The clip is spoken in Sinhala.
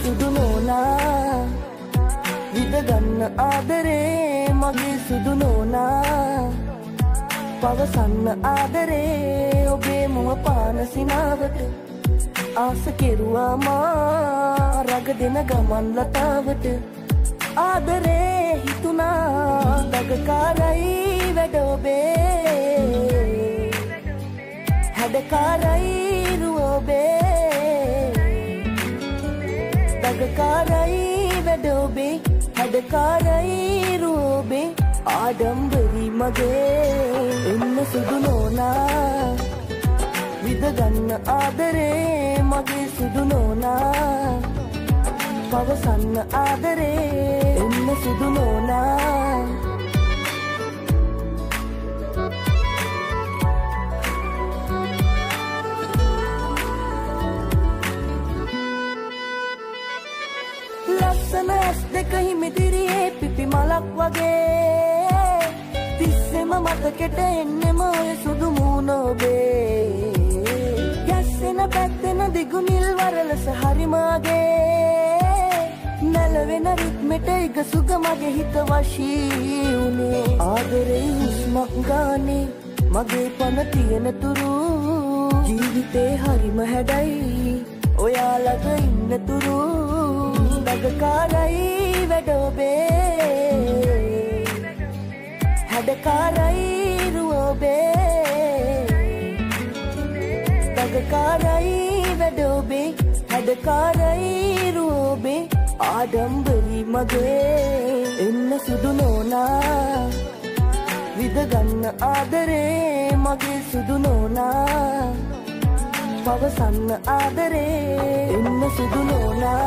සුදු නෝනා විදගන්න ආදරේ මගේ සුදු නෝනා පවසන්න ආදරේ ඔබේ මුව පාන සිනාවට ආස කෙරුවා මා රග දෙන ගමන් ලතාවට ආදරේ හිතුනා දගකාරයි වැඩ ඔබේ හැඩකාරයි රුව ඔබේ දගකාරයි වැඩ ඔබේ හැඩකාරයි රුව ඔබේ ආඩම්බරි මගේ එන්න සුදු නෝනා විදගන්න ආදරේ මගේ සුදු නෝනා පවසන්න ආදරේ එන්න සුදු නෝනා ලස්සන ඇස් දෙක හිමිදිරියේ පිපි මලක් වගේ තිස්සෙම මතකෙට එන්නෙම ඔය සුදු මූණ ඔබේ යස්සෙන පැත්තෙන දිගු නිල් වරලස හරිමාගේ නැලවෙන රිත්මෙට ඉගසුග මගේ හිත වශී උනේ ආදරේ හුස්මක් ගානේ මගේ පන තියෙන තුරු ජීවිතේ හරිම හැඩයි ඔයා ළඟ ඉන්න තුරු දගකාරයි වැඩ ඔබේ හැඩකාරයි රුව ඔබේ දගකාරයි වැඩ ඔබේ හැඩකාරයි රුව ඔබේ ආඩම්බරි මගේ එන්න සුදු නෝනා විදගන්න ආදරේ මගේ සුදු නෝනා පවසන්න ආදරේ එන්න සුදු නෝනා